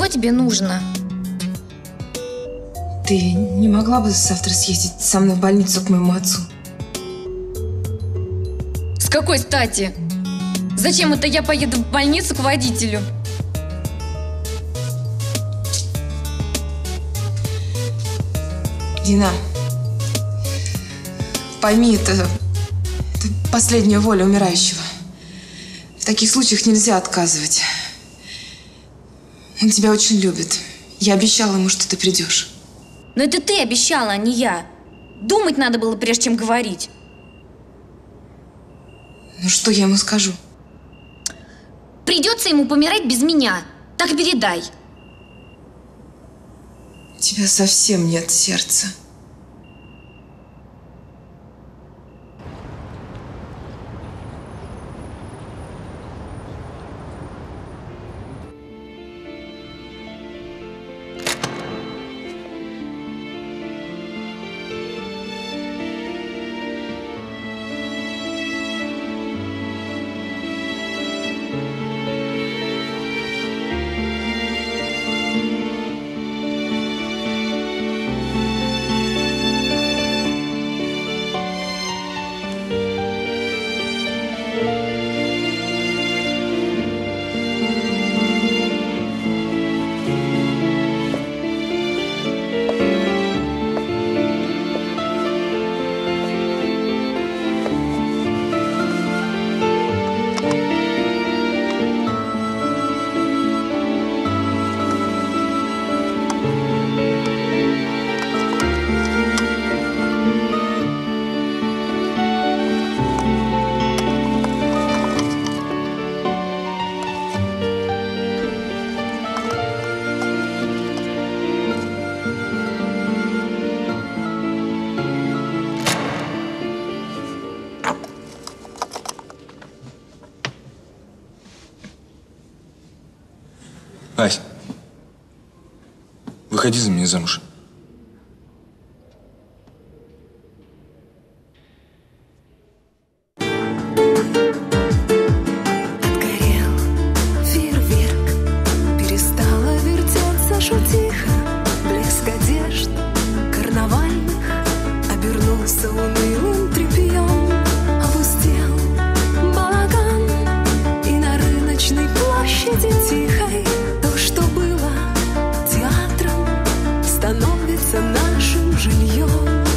тебе нужно? Ты не могла бы завтра съездить со мной в больницу к моему отцу? С какой стати? Зачем это я поеду в больницу к водителю? Дина, пойми, это последняя воля умирающего. В таких случаях нельзя отказывать. Он тебя очень любит. Я обещала ему, что ты придешь. Но это ты обещала, а не я. Думать надо было, прежде чем говорить. Ну что я ему скажу? Придется ему помирать без меня. Так передай. У тебя совсем нет сердца. Ась, выходи за меня замуж. Отгорел фейерверк, перестала вертеться шутиха, блеск одежд карнавальных обернулся унылым тряпьем, опустел балаган, и на рыночной площади тихой то, что было театром, становится нашим жильем.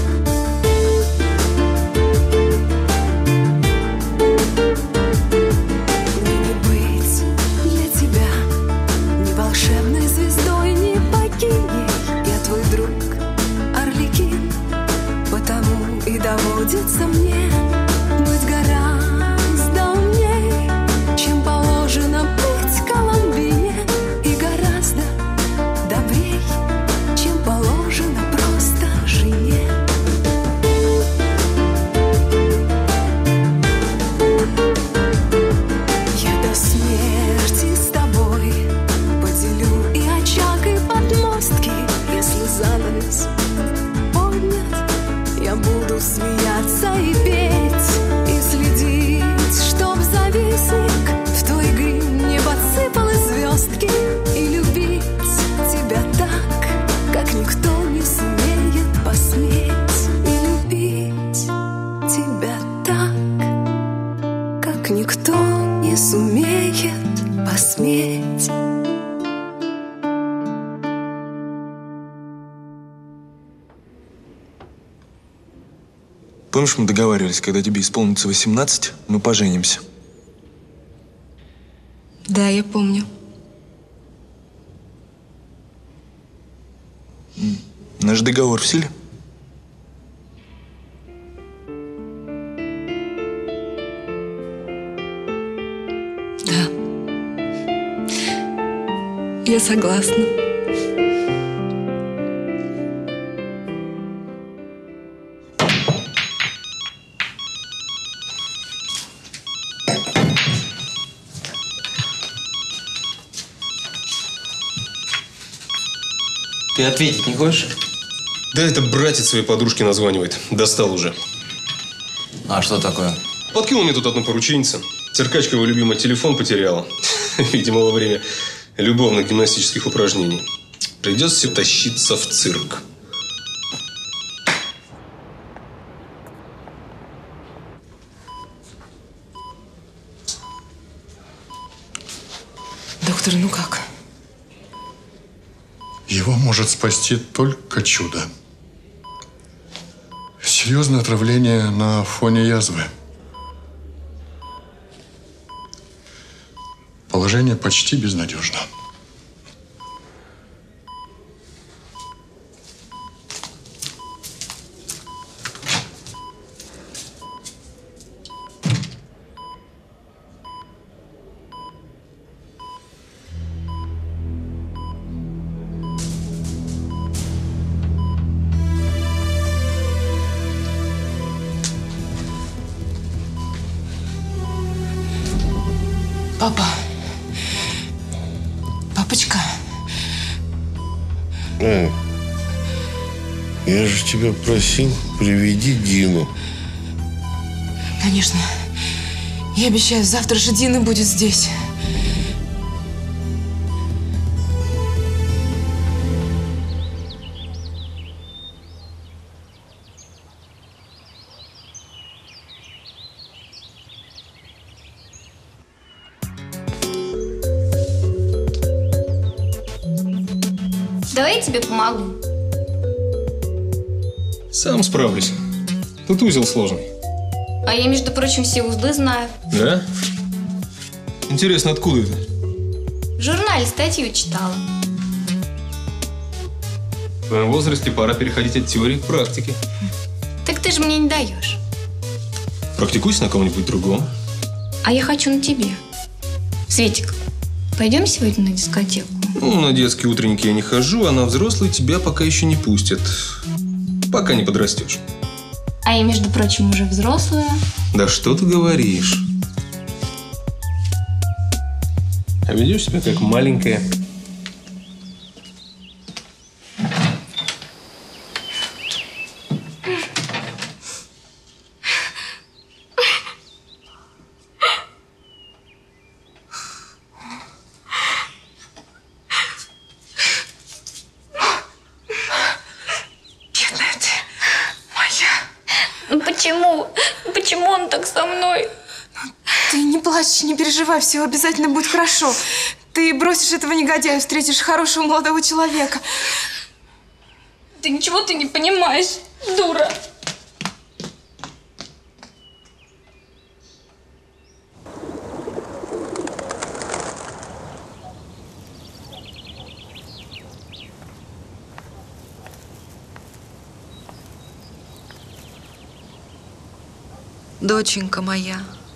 Мне не быть для тебя ни волшебной звездой, ни богиней. Я твой друг, Арлекин, потому и доводится мне быть гораздо умней, чем положено быть Коломбине, и гораздо добрей, чем положено просто жене. Я до смерти с тобой поделю и очаг, и подмостки. Если занавес поднят, я буду смеяться и петь, и следить, чтоб завистник в твой грим не подсыпал и звездки, и любить тебя так, как никто не сумеет посметь, и любить тебя так, как никто не сумеет посметь. Помнишь, мы договаривались, когда тебе исполнится 18, мы поженимся? Да, я помню. Наш договор в силе? Да. Я согласна. Ты ответить не хочешь? Да это братец своей подружки названивает. Достал уже. А что такое? Подкинул мне тут одну порученницу. Циркачка его любимый телефон потеряла. Видимо, во время любовно-гимнастических упражнений. Придется тащиться в цирк. Доктор, ну как? Его может спасти только чудо. Серьезное отравление на фоне язвы. Положение почти безнадежно. Папа. Папочка. Я же тебя просил, приведи Дину. Конечно. Я обещаю, завтра же Дина будет здесь. Давай я тебе помогу. Сам справлюсь. Тут узел сложный. А я, между прочим, все узлы знаю. Да? Интересно, откуда это? В журнале статью читала. В твоем возрасте пора переходить от теории к практике. Так ты же мне не даешь. Практикуйся на ком-нибудь другом. А я хочу на тебе. Светик, пойдем сегодня на дискотеку? Ну, на детские утренники я не хожу, а на взрослые тебя пока еще не пустят. Пока не подрастешь. А я, между прочим, уже взрослая. Да что ты говоришь? А ведешь себя как маленькая. Почему? Почему он так со мной? Ты не плачь, не переживай, все обязательно будет хорошо. Ты бросишь этого негодяя, встретишь хорошего молодого человека. Да ничего ты не понимаешь, дура. Доченька моя,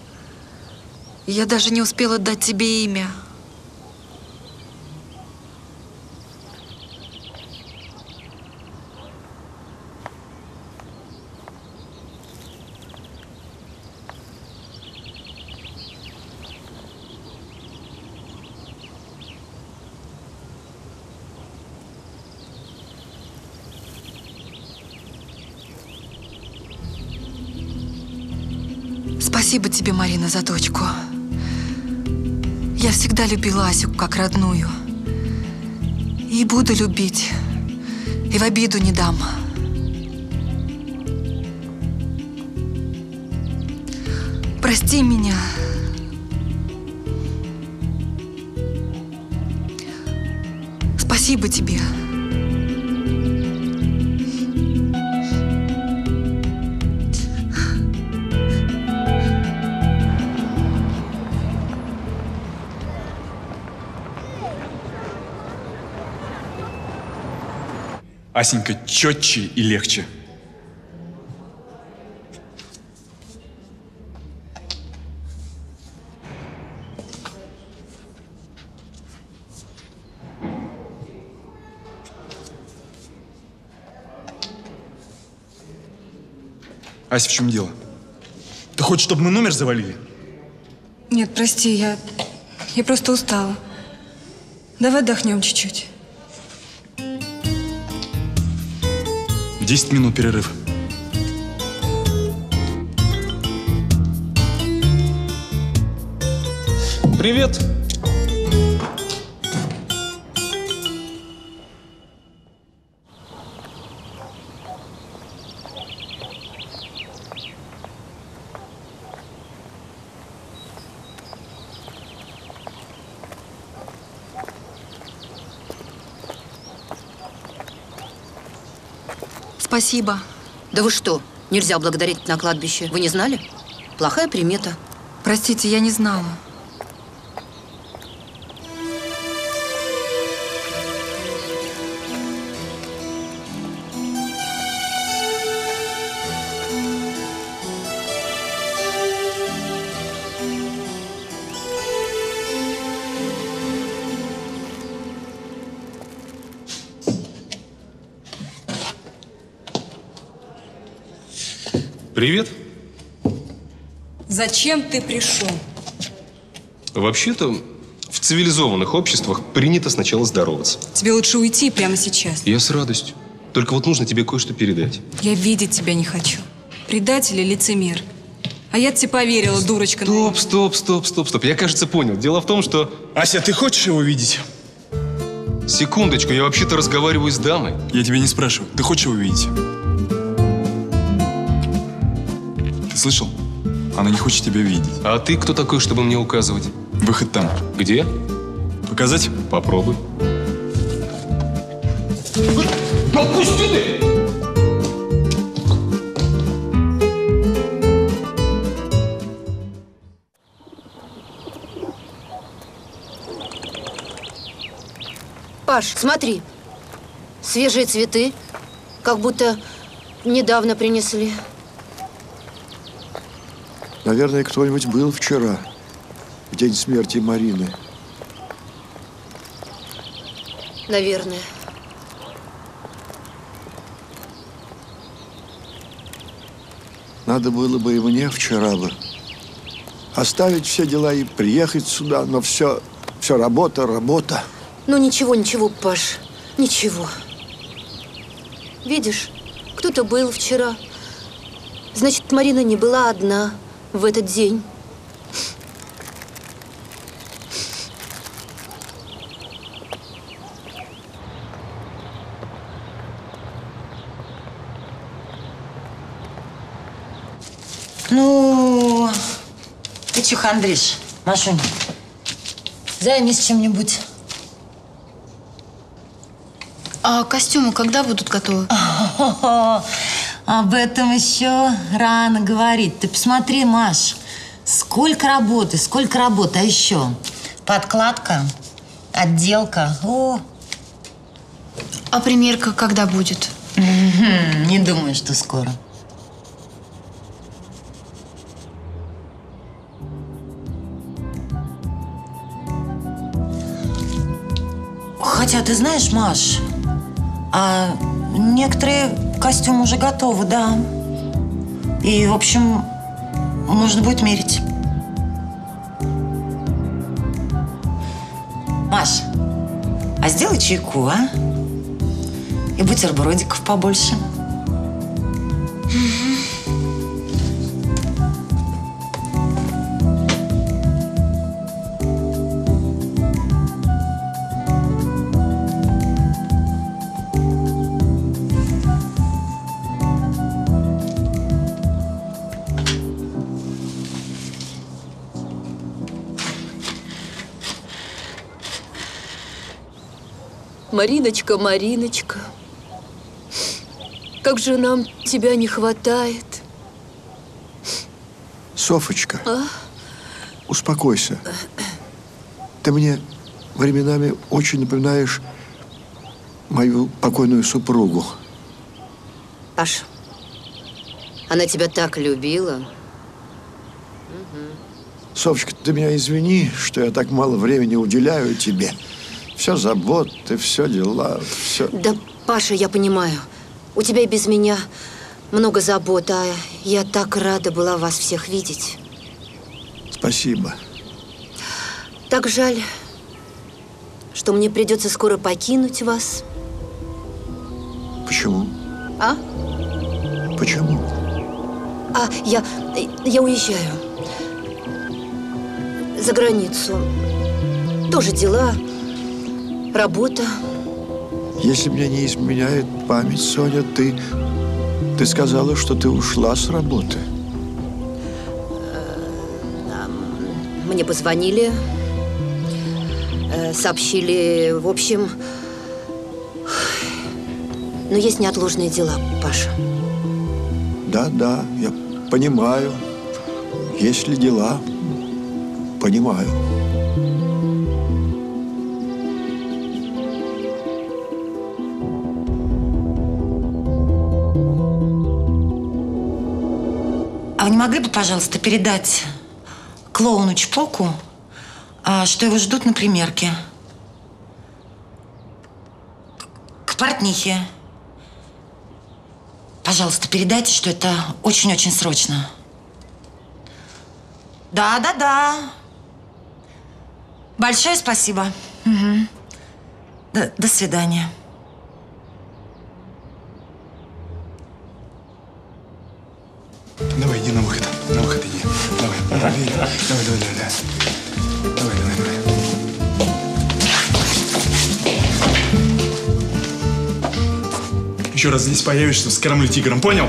я даже не успела дать тебе имя. Спасибо тебе, Марина, за дочку. Я всегда любила Асю как родную. И буду любить. И в обиду не дам. Прости меня. Спасибо тебе. Асенька четче и легче. Ася, в чем дело? Ты хочешь, чтобы мы номер завалили? Нет, прости, я просто устала. Давай отдохнем чуть-чуть. 10 минут перерыв. Привет. спасибо. Да вы что, нельзя благодарить на кладбище? Вы не знали? Плохая примета. Простите, я не знала. Привет. Зачем ты пришел? Вообще-то, в цивилизованных обществах принято сначала здороваться. Тебе лучше уйти прямо сейчас. Я с радостью. Только вот нужно тебе кое-что передать. Я видеть тебя не хочу. Предатель и лицемер. А я тебе поверила, дурочка. Стоп. Я, кажется, понял. Дело в том, что... Ася, ты хочешь его видеть? Секундочку, я вообще-то разговариваю с дамой. Я тебя не спрашиваю. Ты хочешь его видеть? Ты слышал? Она не хочет тебя видеть. А ты кто такой, чтобы мне указывать? Выход там. Где? Показать? Попробуй. Отпусти ты! Паш, смотри. Свежие цветы. Как будто недавно принесли. Наверное, кто-нибудь был вчера, в день смерти Марины. Наверное. Надо было бы и мне вчера бы оставить все дела и приехать сюда, но все работа. Ну ничего, Паш, ничего. Видишь, кто-то был вчера. Значит, Марина не была одна в этот день. Ну, ты че хандришь, Машунь? Займись чем-нибудь. А костюмы когда будут готовы? Об этом еще рано говорить. Ты посмотри, Маш, сколько работы, а еще подкладка, отделка. О. А примерка когда будет? Не думаю, что скоро. Хотя, ты знаешь, Маш, а некоторые костюмы уже готовы, да. И, в общем, можно будет мерить. Маш, а сделай чайку, а? И бутербродиков побольше. Мариночка, Мариночка, как же нам тебя не хватает. Софочка, успокойся. Ты мне временами очень напоминаешь мою покойную супругу. Паш, она тебя так любила. Софочка, ты меня извини, что я так мало времени уделяю тебе. Все заботы, все дела, все. Да, Паша, я понимаю. У тебя и без меня много забот, а я так рада была вас всех видеть. Спасибо. Так жаль, что мне придется скоро покинуть вас. Почему? А? Почему? Я уезжаю. За границу. Тоже дела. Работа. Если мне не изменяет память, Соня, ты сказала, что ты ушла с работы. Мне позвонили, сообщили, в общем, Но есть неотложные дела, Паша. Да, я понимаю. Есть ли дела? Понимаю. А вы не могли бы, пожалуйста, передать клоуну Чпоку, что его ждут на примерке? К портнихе. Пожалуйста, передайте, что это очень-очень срочно. Да. Большое спасибо. Угу. До свидания. Давай, иди на выход. На выход иди. Давай. Давай. Еще раз здесь появишься, скормлю тигром, понял?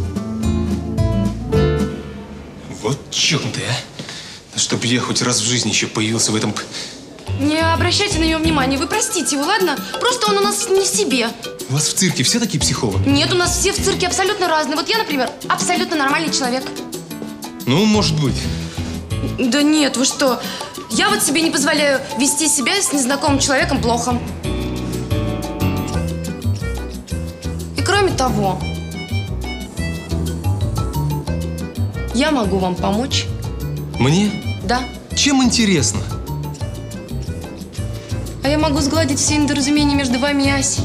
Вот чокнутый, а. Да чтоб я хоть раз в жизни еще появился в этом... Не обращайте на него внимания, вы простите его, ладно? Просто он у нас не в себе. У вас в цирке все такие психологи? Нет, у нас все в цирке абсолютно разные. Вот я, например, абсолютно нормальный человек. Ну, может быть. Да нет, вы что? Я вот себе не позволяю вести себя с незнакомым человеком плохо. И кроме того, я могу вам помочь. Мне? Да. Чем интересно? А я могу сгладить все недоразумения между вами и Асей.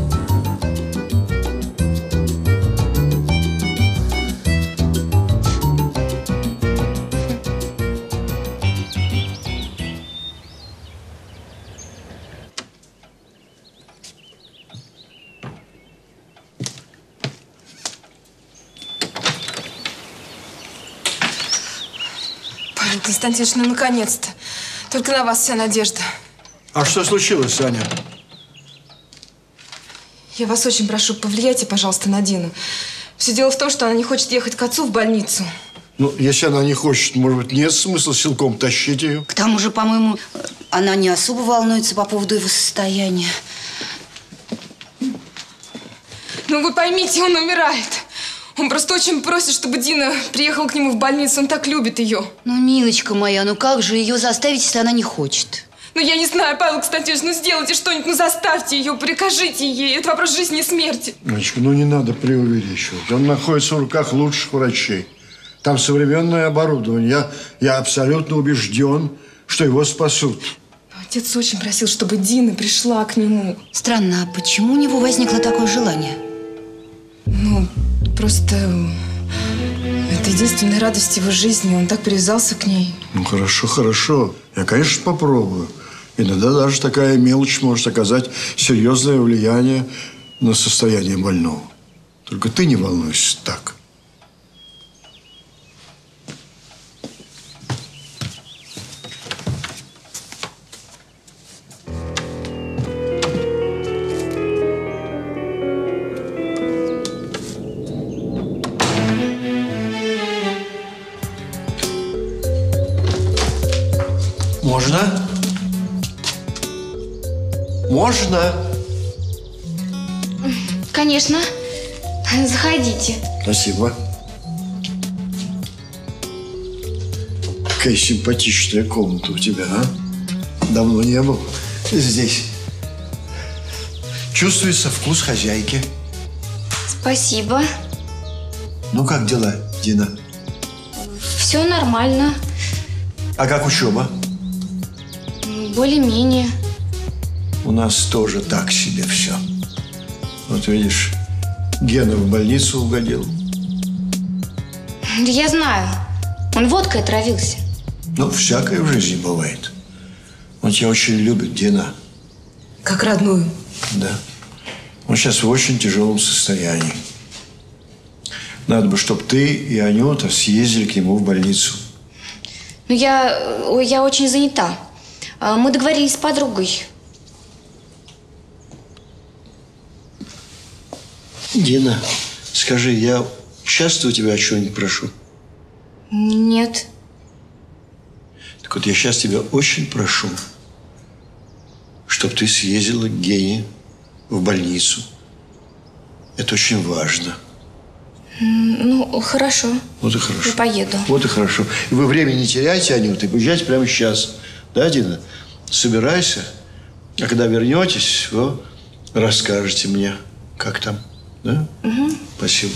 Павел Константинович, ну наконец-то. Только на вас вся надежда. А что случилось, Саня? Я вас очень прошу, повлияйте, пожалуйста, на Дину. Все дело в том, что она не хочет ехать к отцу в больницу. Ну, если она не хочет, может быть, нет смысла силком тащить ее? К тому же, по-моему, она не особо волнуется по поводу его состояния. Ну, вы поймите, он умирает. Он просто очень просит, чтобы Дина приехала к нему в больницу. Он так любит ее. Ну, милочка моя, ну как же ее заставить, если она не хочет? Ну, я не знаю, Павел Константинович, ну сделайте что-нибудь, ну заставьте ее, прикажите ей. Это вопрос жизни и смерти. Мальчик, ну не надо преувеличивать. Он находится в руках лучших врачей. Там современное оборудование. Я абсолютно убежден, что его спасут. Отец очень просил, чтобы Дина пришла к нему. Странно, а почему у него возникло такое желание? Ну, просто это единственная радость его жизни. Он так привязался к ней. Ну, хорошо. Я, конечно, попробую. Иногда даже такая мелочь может оказать серьезное влияние на состояние больного. Только ты не волнуйся так. Можно? Можно? Конечно. Заходите. Спасибо. Какая симпатичная комната у тебя, а? Давно не был здесь. Чувствуется вкус хозяйки. Спасибо. Ну, как дела, Дина? Все нормально. А как учеба? Более-менее. У нас тоже так себе все. Вот видишь, Гена в больницу угодил. Я знаю. Он водкой отравился. Ну, всякое в жизни бывает. Он тебя очень любит, Дина. Как родную. Да. Он сейчас в очень тяжелом состоянии. Надо бы, чтобы ты и Анюта съездили к нему в больницу. Ну, я очень занята. Мы договорились с подругой. Дина, скажи, я часто у тебя о чем-нибудь прошу? Нет. Так вот, я сейчас тебя очень прошу, чтобы ты съездила к Гене в больницу. Это очень важно. Ну, хорошо. Вот и хорошо. Я поеду. Вот и хорошо. И вы время не теряйте, Анюта, и поезжайте прямо сейчас. Да, Дина? Собирайся. А когда вернетесь, вы расскажете мне, как там. Да? Угу. Спасибо.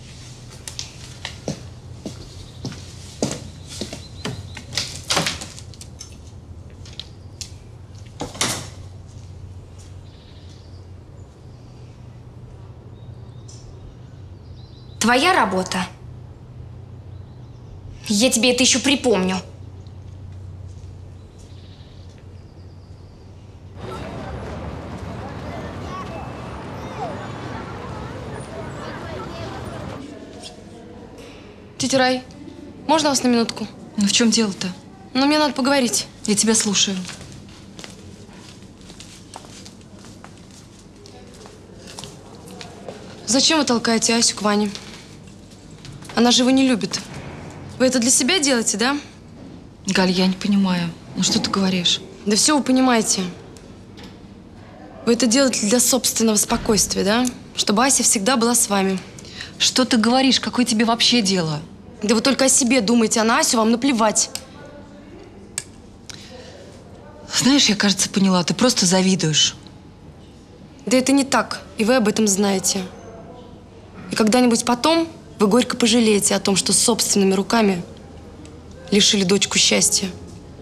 Твоя работа. Я тебе это еще припомню. Тетя Рай, можно вас на минутку? Ну в чем дело-то? Ну, мне надо поговорить. Я тебя слушаю. Зачем вы толкаете Асю к Ване? Она же его не любит. Вы это для себя делаете, да? Галь, я не понимаю. Ну что ты говоришь? Да все вы понимаете. Вы это делаете для собственного спокойствия, да? Чтобы Ася всегда была с вами. Что ты говоришь? Какое тебе вообще дело? Да вы только о себе думаете, а на Асю вам наплевать. Знаешь, я, кажется, поняла. Ты просто завидуешь. Да это не так, и вы об этом знаете. И когда-нибудь потом вы горько пожалеете о том, что собственными руками лишили дочку счастья.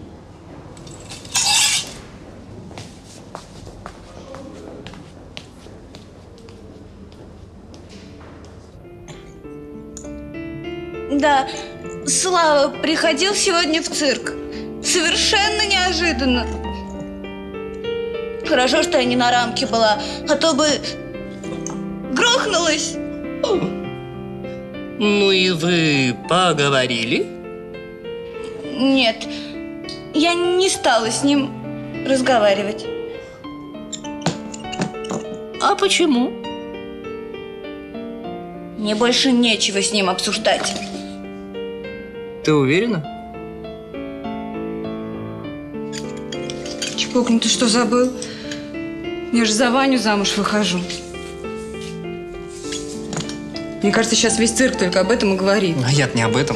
Да, Слава приходил сегодня в цирк. Совершенно неожиданно. Хорошо, что я не на рамке была, а то бы грохнулась. Ну и вы поговорили? Нет, я не стала с ним разговаривать. А почему? Мне больше нечего с ним обсуждать. Ты уверена? Чпок, ну ты что, забыл? Я же за Ваню замуж выхожу. Мне кажется, сейчас весь цирк только об этом и говорит. А я-то не об этом.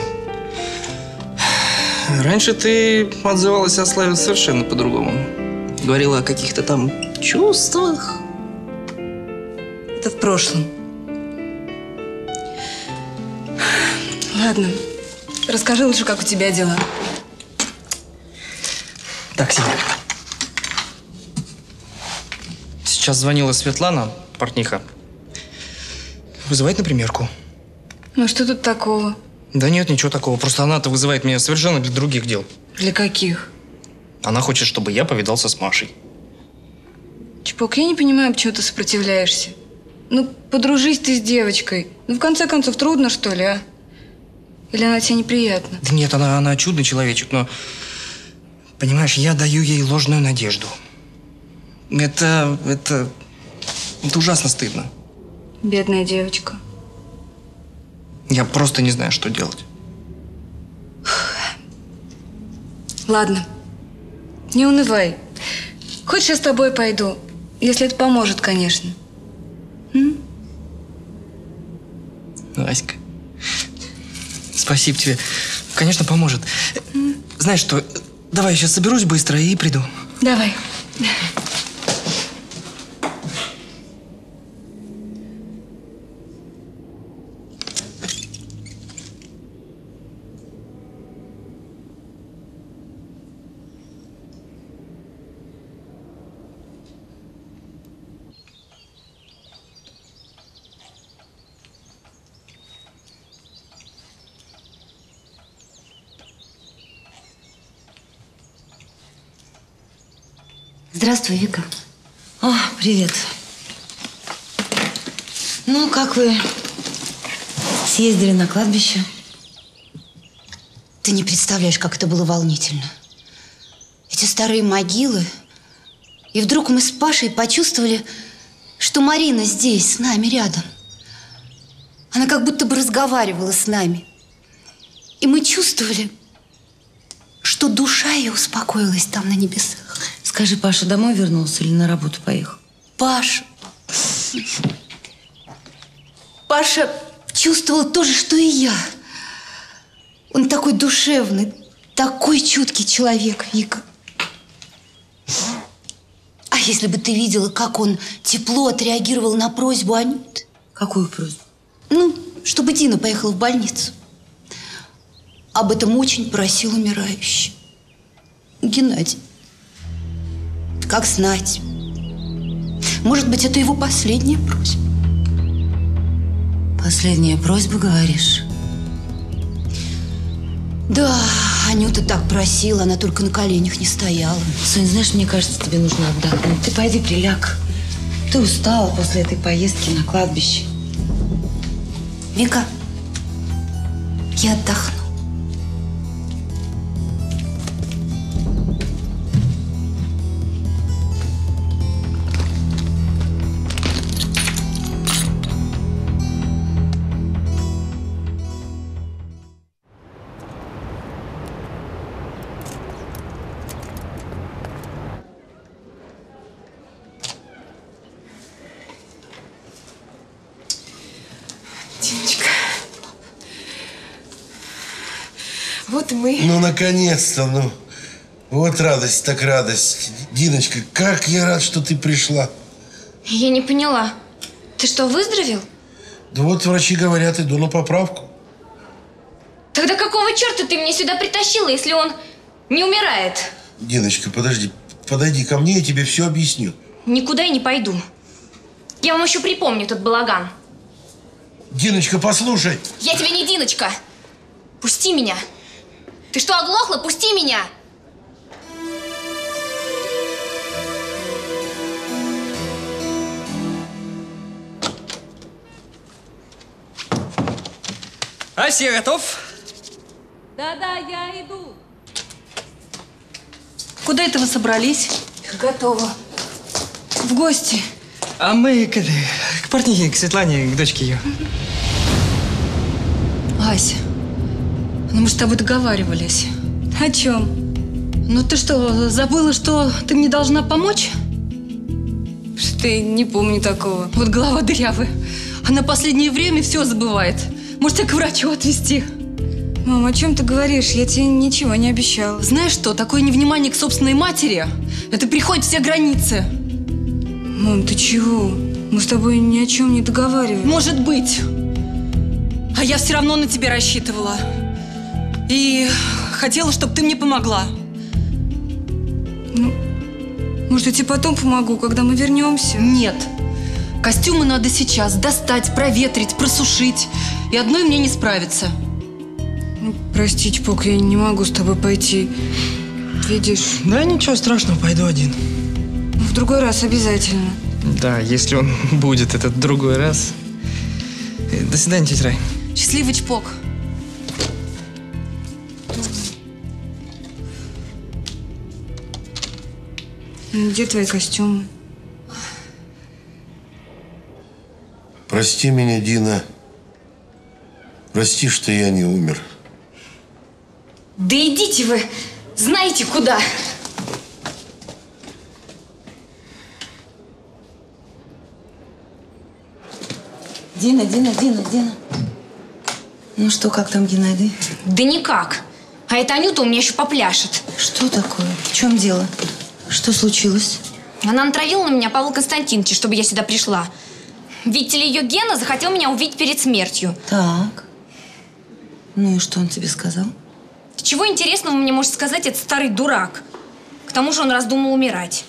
Раньше ты отзывалась о Славе совершенно по-другому. Говорила о каких-то там чувствах. Это в прошлом. Ладно, расскажи лучше, как у тебя дела. Так себе. Сейчас звонила Светлана, портниха. Вызывает на примерку. Ну что тут такого? Да нет, ничего такого. Просто она-то вызывает меня совершенно для других дел. Для каких? Она хочет, чтобы я повидался с Машей. Чпок, я не понимаю, почему ты сопротивляешься. Ну, подружись ты с девочкой. Ну, в конце концов, трудно, что ли, а? Или она тебе неприятна? Да нет, она чудный человечек, но... Понимаешь, я даю ей ложную надежду. Это ужасно стыдно. Бедная девочка. Я просто не знаю, что делать. Ладно, не унывай. Хочешь, я с тобой пойду? Если это поможет, конечно. Аська, спасибо тебе. Конечно, поможет. Знаешь что, давай я сейчас соберусь быстро и приду. Давай. Здравствуй, Вика. О, привет. Ну, как вы съездили на кладбище? Ты не представляешь, как это было волнительно. Эти старые могилы. И вдруг мы с Пашей почувствовали, что Марина здесь, с нами рядом. Она как будто бы разговаривала с нами. И мы чувствовали, что душа ее успокоилась там на небесах. Скажи, Паша домой вернулся или на работу поехал? Паша. Паша чувствовал то же, что и я. Он такой душевный, такой чуткий человек, Вика. А если бы ты видела, как он тепло отреагировал на просьбу Анюты? Какую просьбу? Ну, чтобы Дина поехала в больницу. Об этом очень просил умирающий. Геннадий. Как знать. Может быть, это его последняя просьба. Последняя просьба, говоришь? Да, Анюта так просила, она только на коленях не стояла. Сонь, знаешь, мне кажется, тебе нужно отдохнуть. Ты пойди приляг. Ты устала после этой поездки на кладбище. Вика, я отдохну. Диночка. Вот и мы. Ну, наконец-то, ну. Вот радость, так радость. Диночка, как я рад, что ты пришла. Я не поняла. Ты что, выздоровел? Да вот врачи говорят, иду на поправку. Тогда какого черта ты меня сюда притащила, если он не умирает? Диночка, подожди. Подойди ко мне, я тебе все объясню. Никуда я не пойду. Я вам еще припомню тот балаган. Диночка, послушай. Я тебе не Диночка. Пусти меня. Ты что, оглохла? Пусти меня. Ася, готов? Да-да, я иду. Куда это вы собрались? Готово. В гости. А мы к партнерке, к Светлане, к дочке ее. Ася, ну мы с тобой договаривались. О чем? Ну ты что, забыла, что ты мне должна помочь? Что я не помню такого. Вот голова дырявая. Она последнее время все забывает. Может, тебя к врачу отвезти? Мам, о чем ты говоришь? Я тебе ничего не обещала. Знаешь что, такое невнимание к собственной матери, это переходит все границы. Мам, ты чего? Мы с тобой ни о чем не договаривались. Может быть. А я все равно на тебя рассчитывала. И хотела, чтобы ты мне помогла. Ну, может, я тебе потом помогу, когда мы вернемся? Нет. Костюмы надо сейчас достать, проветрить, просушить. И одной мне не справиться. Ну, прости, Чпок, я не могу с тобой пойти. Видишь? Да ничего страшного, пойду один. В другой раз обязательно. Да, если он будет этот другой раз. До свидания, тетя Рай. Счастливый, Чпок. Где твои костюмы? Прости меня, Дина. Прости, что я не умер. Да идите вы, знаете куда. Дина. Ну что, как там Геннадий? Да никак. А эта Анюта у меня еще попляшет. Что такое? В чем дело? Что случилось? Она натравила на меня Павла Константиновича, чтобы я сюда пришла. Видите ли, ее Гена захотел меня увидеть перед смертью. Так. Ну и что он тебе сказал? Чего интересного мне может сказать этот старый дурак? К тому же он раздумал умирать.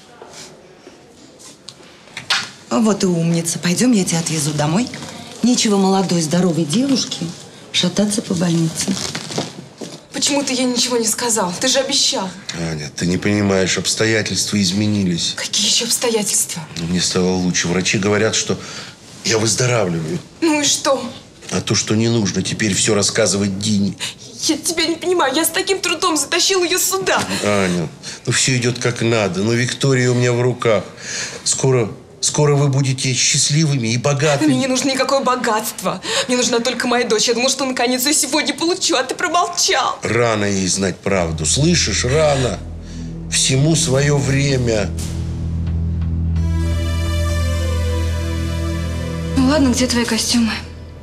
Вот и умница. Пойдем, я тебя отвезу домой. Нечего молодой, здоровой девушке шататься по больнице. Почему ты ей ничего не сказал? Ты же обещал. Аня, ты не понимаешь, обстоятельства изменились. Какие еще обстоятельства? Мне стало лучше. Врачи говорят, что я выздоравливаю. Ну и что? А то, что не нужно теперь все рассказывать Дине. Я тебя не понимаю. Я с таким трудом затащил ее сюда. Аня, ну все идет как надо. Но Виктория у меня в руках. Скоро вы будете счастливыми и богатыми. Мне не нужно никакое богатство. Мне нужна только моя дочь. Я думала, что наконец я сегодня получу, а ты промолчал. Рано ей знать правду. Слышишь, рано. Всему свое время. Ну ладно, где твои костюмы?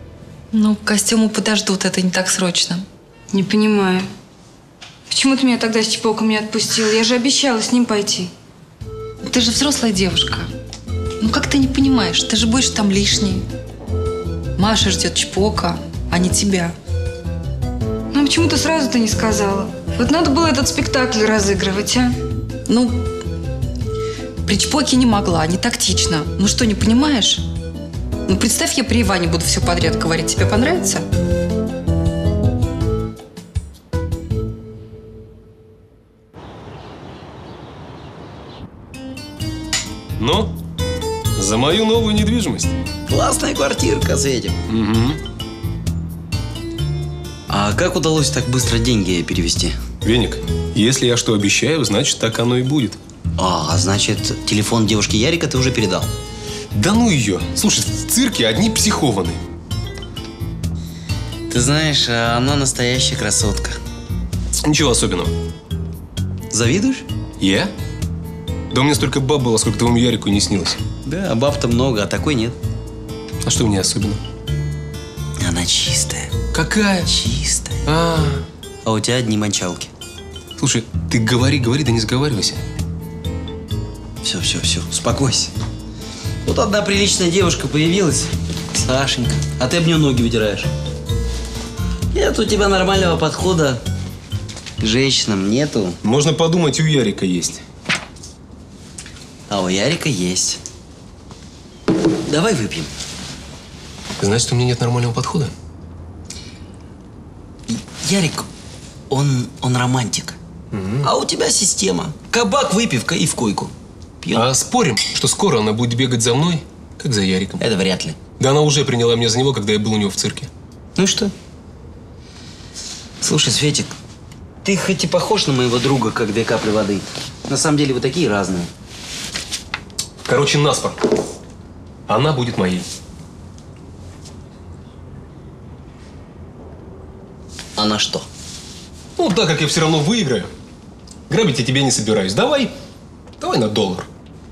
Ну, костюмы подождут, это не так срочно. Не понимаю. Почему ты меня тогда с Чпоком не отпустила? Я же обещала с ним пойти. Ты же взрослая девушка. Ну, как ты не понимаешь? Ты же будешь там лишней. Маша ждет Чпока, а не тебя. Ну, почему ты сразу-то не сказала? Вот надо было этот спектакль разыгрывать, а? Ну, при Чпоке не могла, не тактично. Ну что, не понимаешь? Ну, представь, я при Иване буду все подряд говорить. Тебе понравится? Ну, за мою новую недвижимость. Классная квартирка, Светик. Угу. А как удалось так быстро деньги перевести? Веник, если я что обещаю, значит, так оно и будет. А, значит, телефон девушки Ярика ты уже передал? Да ну ее. Слушай, в цирке одни психованные. Ты знаешь, она настоящая красотка. Ничего особенного. Завидуешь? Я? Да у меня столько баб было, сколько твоему Ярику не снилось. Да, баб-то много, а такой нет. А что мне особенно? Она чистая. Какая? Чистая. А у тебя одни мочалки. Слушай, ты говори, да не сговаривайся. Все, успокойся. Вот одна приличная девушка появилась, Сашенька, а ты об нее ноги вытираешь. Нет у тебя нормального подхода к женщинам, нету. Можно подумать, у Ярика есть. А у Ярика есть. Давай выпьем. Значит, у меня нет нормального подхода? Ярик, он романтик. А у тебя система. Кабак, выпивка и в койку. Пьем. А спорим, что скоро она будет бегать за мной, как за Яриком? Это вряд ли. Да она уже приняла меня за него, когда я был у него в цирке. Ну и что? Слушай, Светик, ты хоть и похож на моего друга, как 2 капли воды. На самом деле вы такие разные. Короче, наспор. Она будет моей. А на что? Ну, так как я все равно выиграю. Грабить я тебя не собираюсь. Давай на $1.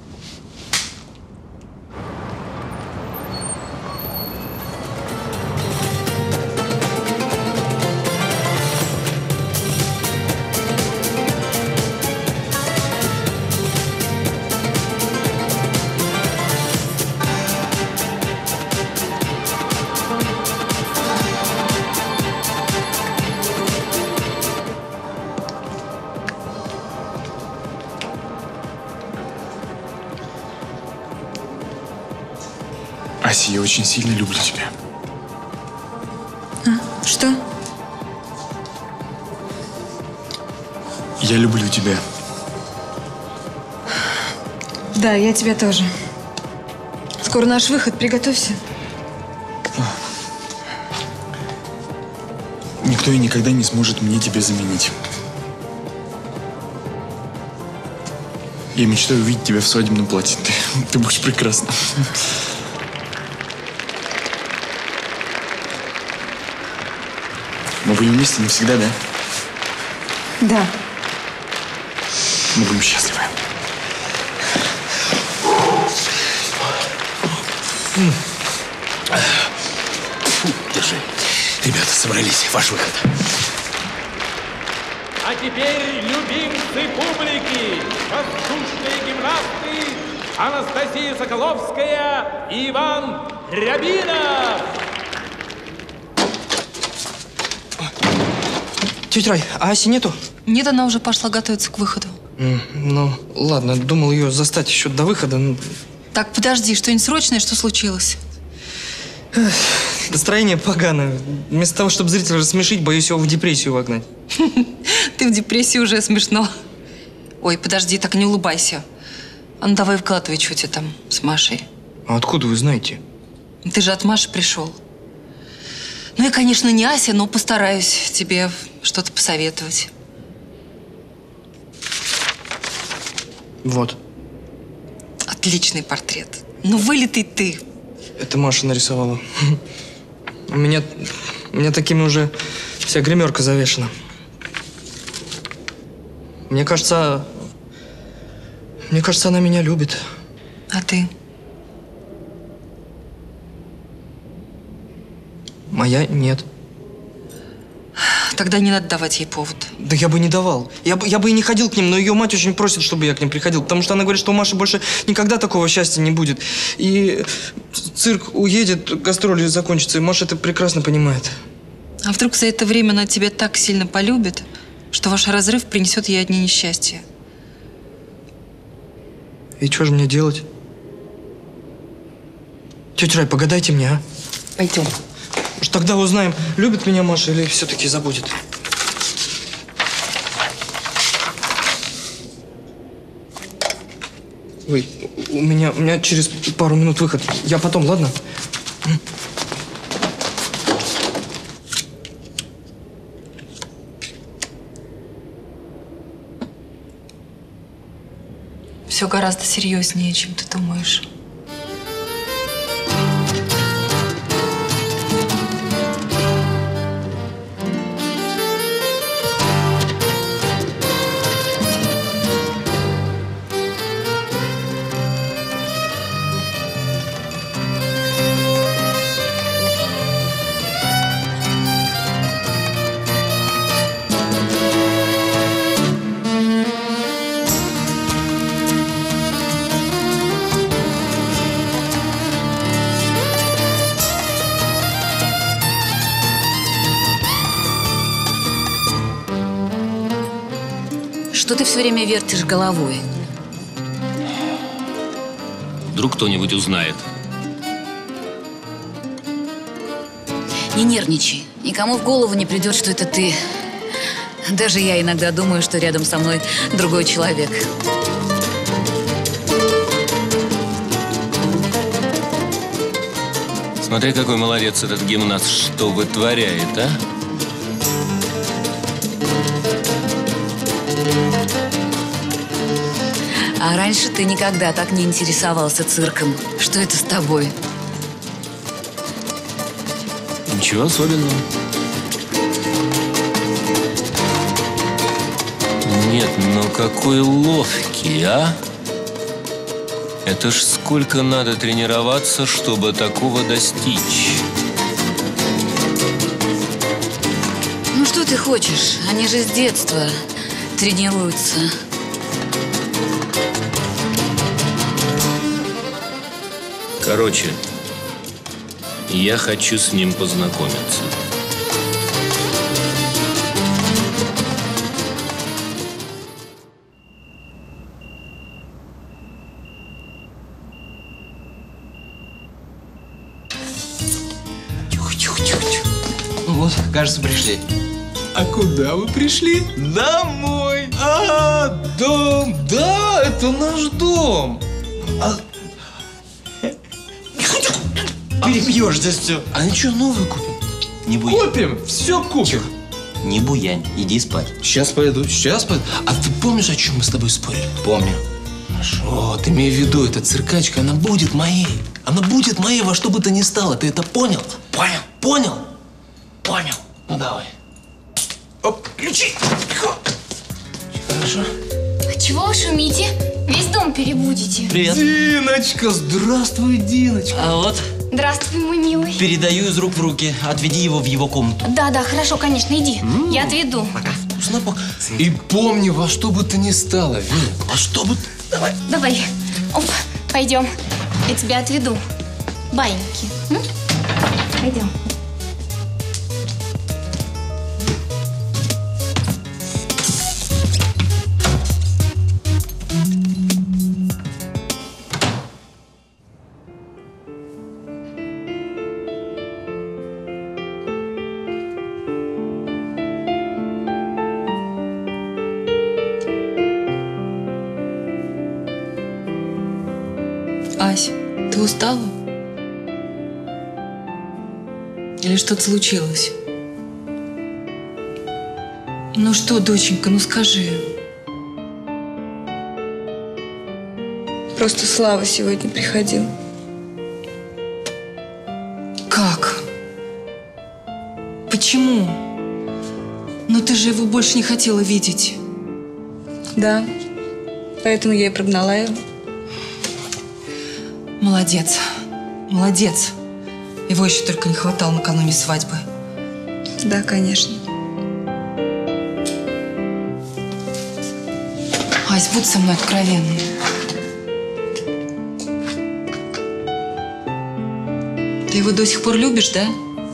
Ася, я очень сильно люблю тебя. Что? Я люблю тебя. Да, я тебя тоже. Скоро наш выход, приготовься. Никто и никогда не сможет мне тебя заменить. Я мечтаю увидеть тебя в свадебном платье. Ты будешь прекрасна. Мы были вместе навсегда, да? Да. Мы будем счастливы. Держи. Ребята, собрались. Ваш выход. А теперь любимцы публики, воздушные гимнасты Анастасия Соколовская и Иван Рябинов. Тетя Рай, а Аси нету? Нет, она уже пошла готовиться к выходу. Ну, ладно, думал ее застать еще до выхода. Так, подожди, что-нибудь срочное, что случилось? Настроение поганое. Вместо того, чтобы зрителя рассмешить, боюсь его в депрессию вогнать. Ты в депрессии уже смешно. Ой, подожди, так не улыбайся. А ну давай вкладывай, что у тебя там с Машей. А откуда вы знаете? Ты же от Маши пришел. Ну, я, конечно, не Ася, но постараюсь тебе что-то посоветовать. Вот. Отличный портрет. Ну, вылитый ты. Это Маша нарисовала. У меня такими уже вся гримерка завешена. Мне кажется, она меня любит. А ты? Моя нет. Тогда не надо давать ей повод. Да я бы не давал. Я бы и не ходил к ним, но ее мать очень просит, чтобы я к ним приходил, потому что она говорит, что у Маши больше никогда такого счастья не будет. И цирк уедет, гастроли закончатся, и Маша это прекрасно понимает. А вдруг за это время она тебя так сильно полюбит, что ваш разрыв принесет ей одни несчастья? И что же мне делать? Тетя Рай, погадайте мне, а? Пойдем. Уж тогда узнаем, любит меня Маша или все-таки забудет. Ой, у меня через пару минут выход. Я потом, ладно? Все гораздо серьезнее, чем ты думаешь. Что ты все время вертишь головой? Вдруг кто-нибудь узнает. Не нервничай. Никому в голову не придет, что это ты. Даже я иногда думаю, что рядом со мной другой человек. Смотри, какой молодец этот гимнаст, что вытворяет, а? А раньше ты никогда так не интересовался цирком. Что это с тобой? Ничего особенного. Нет, ну какой ловкий, а? Это ж сколько надо тренироваться, чтобы такого достичь. Ну что ты хочешь? Они же с детства тренируются. Короче, я хочу с ним познакомиться. Вот, кажется, пришли. А куда вы пришли? Домой. А, дом. Да, это наш дом. Перепьешь здесь все. А ничего, новую купим? Не буянь. Купим, все купим. Не буянь, иди спать. Сейчас пойду, сейчас пойду. А ты помнишь, о чем мы с тобой спорили? Помню. Вот, имею в виду, эта циркачка, она будет моей. Она будет моей во что бы то ни стало. Ты это понял? Понял. Понял? Понял. Ну, давай. Оп, ключи. Хорошо. А чего вы шумите? Весь дом перебудете. Привет. Диночка, здравствуй, Диночка. А вот, Здравствуй, мой милый. передаю из рук в руки. Отведи его в его комнату. Да, хорошо, конечно, иди. Я отведу. И помни, во что бы то ни стало, Вин. Во что бы... Давай. Оп, пойдем. Я тебя отведу. Баиньки. Пойдем. Ась, ты устала? Или что-то случилось? Ну что, доченька, ну скажи. Просто Слава сегодня приходил. Как? Почему? Но ты же его больше не хотела видеть. Да, поэтому я и прогнала его. Молодец, молодец. Его еще только не хватало накануне свадьбы. Да, конечно. Ась, будь со мной откровенной. Ты его до сих пор любишь, да?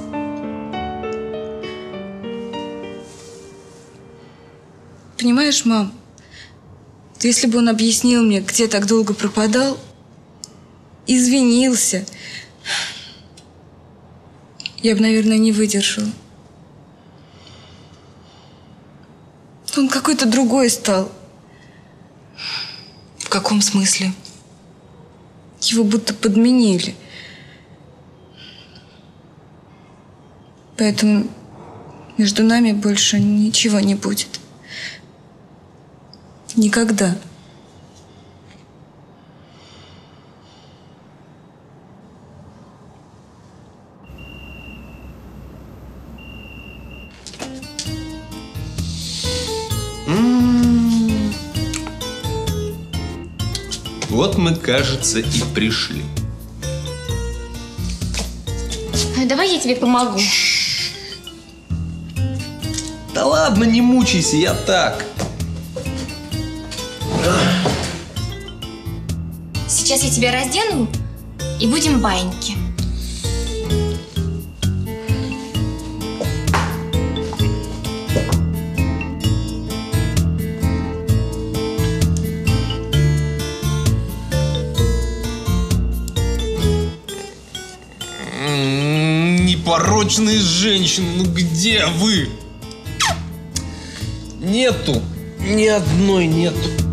Понимаешь, мам, если бы он объяснил мне, где так долго пропадал, извинился, я бы, наверное, не выдержала. Он какой-то другой стал. В каком смысле? Его будто подменили. Поэтому между нами больше ничего не будет. Никогда. Вот мы, кажется, и пришли. Давай я тебе помогу. Да ладно, не мучайся, я так. Сейчас я тебя раздену и будем баиньки. Непорочные женщины, ну где вы? Нету, ни одной нету.